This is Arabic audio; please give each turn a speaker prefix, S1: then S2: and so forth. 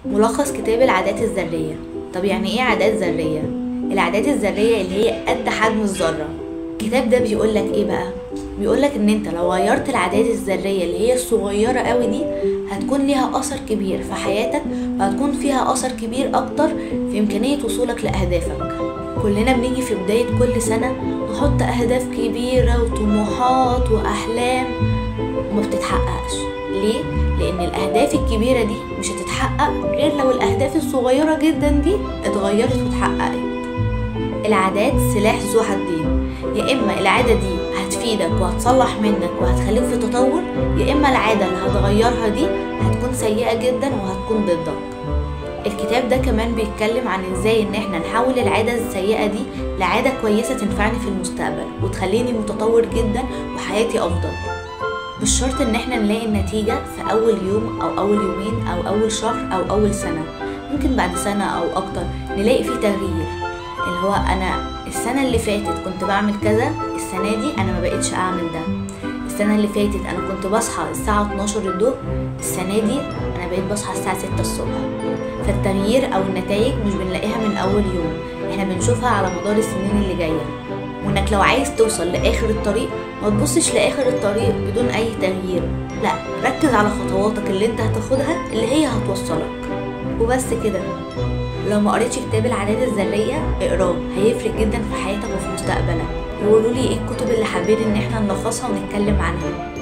S1: ملخص كتاب العادات الذرية. طب يعني ايه عادات ذرية؟ العادات الذرية اللي هي قد حجم الذرة. الكتاب ده بيقولك ايه بقى؟ بيقولك ان انت لو غيرت العادات الذرية اللي هي الصغيرة قوي دي هتكون ليها اثر كبير في حياتك، وهتكون فيها اثر كبير اكتر في امكانية وصولك لاهدافك. كلنا بنيجي في بداية كل سنة نحط اهداف كبيرة وطموحات واحلام وما بتتحققش. ليه؟ لان الاهداف الكبيرة دي مش هتتحقق غير لو الاهداف الصغيرة جدا دي اتغيرت واتحققت. العادات سلاح ذو حدين، يا اما العادة دي هتفيدك وهتصلح منك وهتخليك في تطور، يا اما العادة اللي هتغيرها دي هتكون سيئة جدا وهتكون ضدك. الكتاب ده كمان بيتكلم عن ازاي ان احنا نحول العادة السيئة دي لعادة كويسة تنفعني في المستقبل وتخليني متطور جدا وحياتي افضل. مش شرط ان احنا نلاقي النتيجة في اول يوم او اول يومين او اول شهر او اول سنة، ممكن بعد سنة او اكتر نلاقي فيه تغيير، اللي هو انا السنة اللي فاتت كنت بعمل كذا، السنة دي انا ما بقتش اعمل ده. السنة اللي فاتت انا كنت بصحى الساعة 12 الظهر، السنة دي انا بقيت بصحى الساعة 6 الصبح. فالتغيير او النتائج مش بنلاقيها من اول يوم، احنا بنشوفها على مدار السنين اللي جاية. وانك لو عايز توصل لاخر الطريق ما تبصش لاخر الطريق بدون اي تغيير، لا ركز على خطواتك اللي انت هتاخدها اللي هي هتوصلك وبس كده. لو ما قريتش كتاب العادات الذرية اقراه، هيفرق جدا في حياتك وفي مستقبلك. وقولولي ايه الكتب اللي حابين ان احنا نلخصها ونتكلم عنها.